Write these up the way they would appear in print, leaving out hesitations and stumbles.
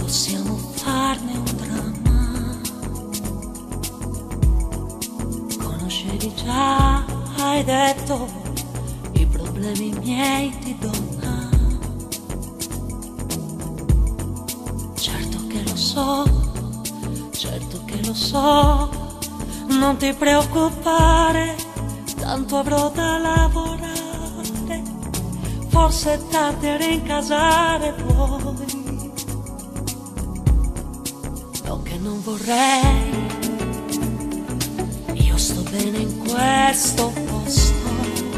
possiamo farne un dramma. Conoscevi già, hai detto, i problemi miei di donna. Certo che lo so, certo che lo so, non ti preoccupare, tanto avrò da lavorare. Forse è tardi a rincasare poi. No che non vorrei, io sto bene in questo posto.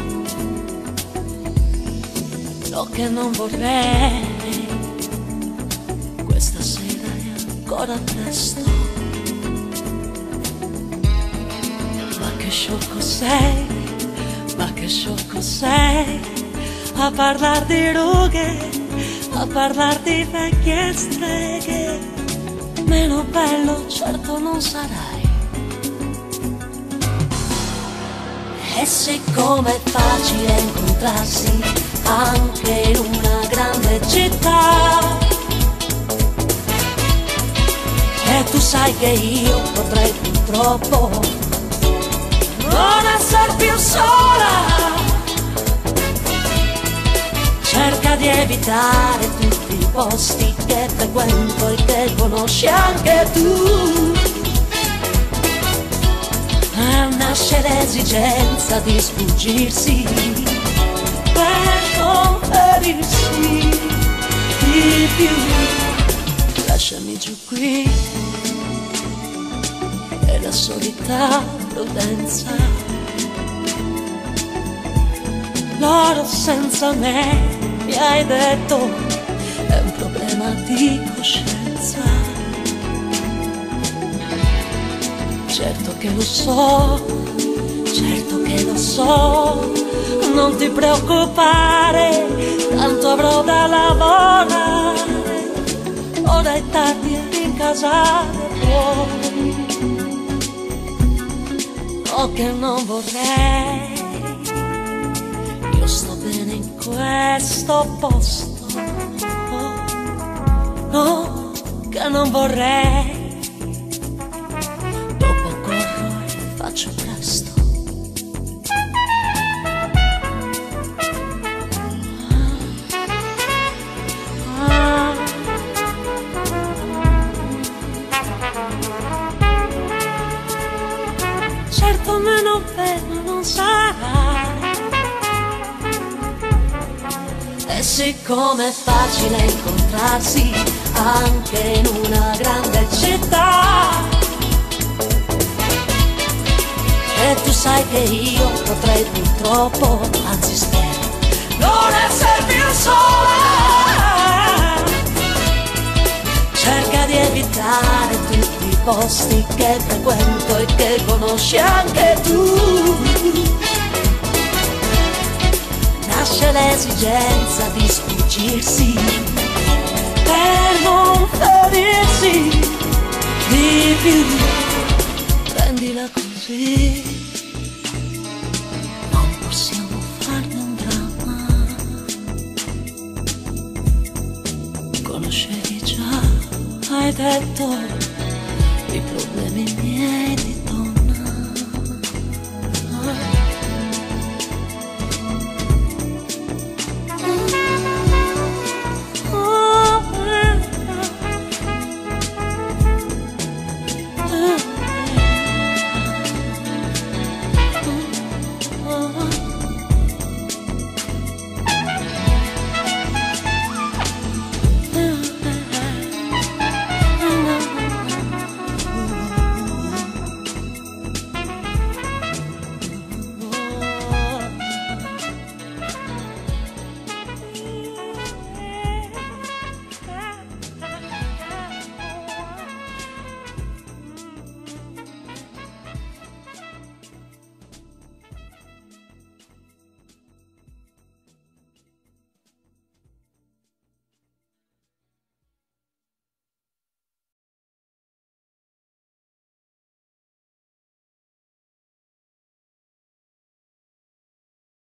No che non vorrei, questa sera è ancora presto. Ma che sciocco sei, ma che sciocco sei, a parlar di rughe, a parlar di vecchie streghe. Meno bello certo non sarai. E siccome è facile incontrarsi anche in una grande città, e tu sai che io potrei purtroppo non essere più sola. Cerca di evitare tutti i posti che frequento e che conosci anche tu. Nasce l'esigenza di sfuggirsi per non ferirsi di più. Lasciami giù qui, è la solita prudenza. L'oro senza me, mi hai detto, è un problema di coscienza. Certo che lo so, certo che lo so, non ti preoccupare, tanto avrò da lavorare. Ora è tardi a rincasare poi. Oh che non vorrei, io sto bene in questo posto. No, che non vorrei, dopo corro e faccio presto. Certo meno bello non sarà. E siccome è facile incontrarsi anche in una grande città, e tu sai che io potrei purtroppo, anzi spero, non essere più sola. Cerca di evitare tutti i posti che frequento e che conosci anche tu. Nasce l'esigenza di sfuggirsi per non ferirsi di più. Prendila così, non possiamo farne un dramma. Conoscevi già, hai detto, i problemi miei di